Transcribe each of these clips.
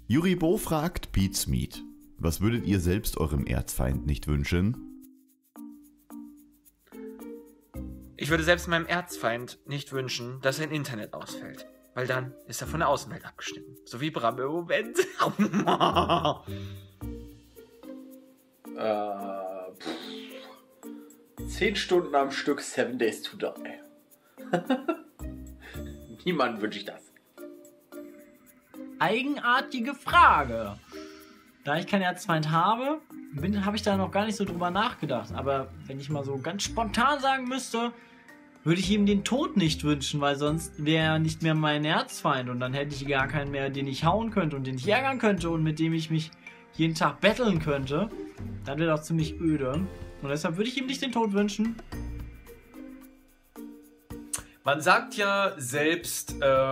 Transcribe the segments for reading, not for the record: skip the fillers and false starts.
Juri Bo fragt Beats Meat. Was würdet ihr selbst eurem Erzfeind nicht wünschen? Ich würde selbst meinem Erzfeind nicht wünschen, dass sein Internet ausfällt. Weil dann ist er von der Außenwelt abgeschnitten. So wie Bram im Moment. 10 Stunden am Stück, 7 Days to Die. Niemandem wünsche ich das. Eigenartige Frage. Da ich keinen Erzfeind habe, habe ich da noch gar nicht so drüber nachgedacht. Aber wenn ich mal so ganz spontan sagen müsste, würde ich ihm den Tod nicht wünschen, weil sonst wäre er nicht mehr mein Erzfeind und dann hätte ich gar keinen mehr, den ich hauen könnte und den ich ärgern könnte und mit dem ich mich jeden Tag betteln könnte. Dann wäre das ziemlich öde. Und deshalb würde ich ihm nicht den Tod wünschen. Man sagt ja selbst,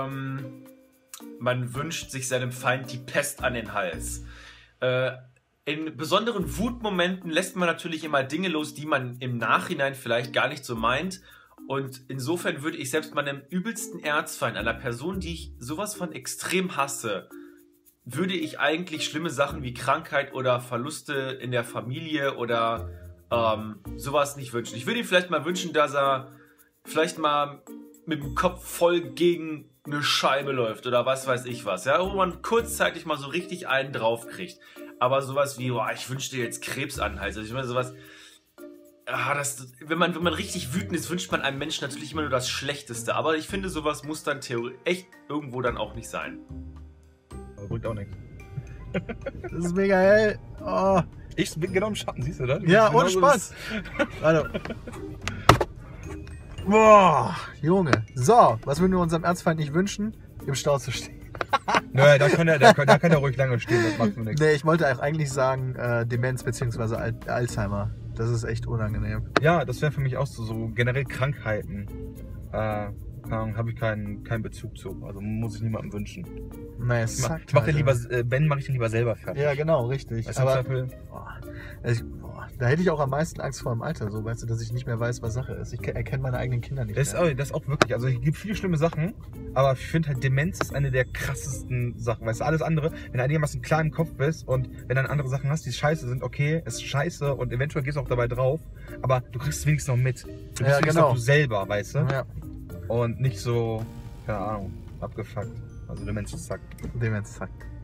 man wünscht sich seinem Feind die Pest an den Hals. In besonderen Wutmomenten lässt man natürlich immer Dinge los, die man im Nachhinein vielleicht gar nicht so meint. Und insofern würde ich selbst meinem übelsten Erzfeind, einer Person, die ich sowas von extrem hasse, würde ich eigentlich schlimme Sachen wie Krankheit oder Verluste in der Familie oder sowas nicht wünschen. Ich würde ihm vielleicht mal wünschen, dass er vielleicht mal mit dem Kopf voll gegen eine Scheibe läuft oder was weiß ich was, ja, wo man kurzzeitig mal so richtig einen drauf kriegt. Aber sowas wie, boah, ich wünsche dir jetzt Krebs an den Hals. Also ich meine sowas, wenn man richtig wütend ist, wünscht man einem Menschen natürlich immer nur das Schlechteste. Aber ich finde, sowas muss dann theoretisch echt irgendwo dann auch nicht sein. Aber bringt auch nichts. Das ist mega hell. Oh. Ich bin genau im Schatten, siehst du das? Ja, genau ohne Spaß. Warte. Boah, Junge. So, was würden wir unserem Erzfeind nicht wünschen? Im Stau zu stehen. Naja, da kann er ruhig lange stehen, das macht mir nichts. Nee, ich wollte eigentlich sagen Demenz bzw. Alzheimer. Das ist echt unangenehm. Ja, das wäre für mich auch so generell Krankheiten. Habe ich keinen Bezug zu. Also muss ich niemandem wünschen. Nee, Ich mach den lieber, Ben mache ich den lieber selber fertig. Ja, genau, richtig. Weißt du, Aber da hätte ich auch am meisten Angst vor dem Alter, so, weißt du, dass ich nicht mehr weiß, was Sache ist. Ich erkenne meine eigenen Kinder nicht mehr. Das auch wirklich. Also es gibt viele schlimme Sachen, aber ich finde halt Demenz ist eine der krassesten Sachen. Weißt du, alles andere, wenn du einigermaßen klar im Kopf bist und wenn dann andere Sachen hast, die scheiße sind, okay, ist scheiße und eventuell gehst du auch dabei drauf, aber du kriegst es wenigstens noch mit. Du bist wenigstens auch du selber, weißt du? Ja. Und nicht so, keine Ahnung, abgefuckt. Also Demenz ist Zack. Demenz Zack.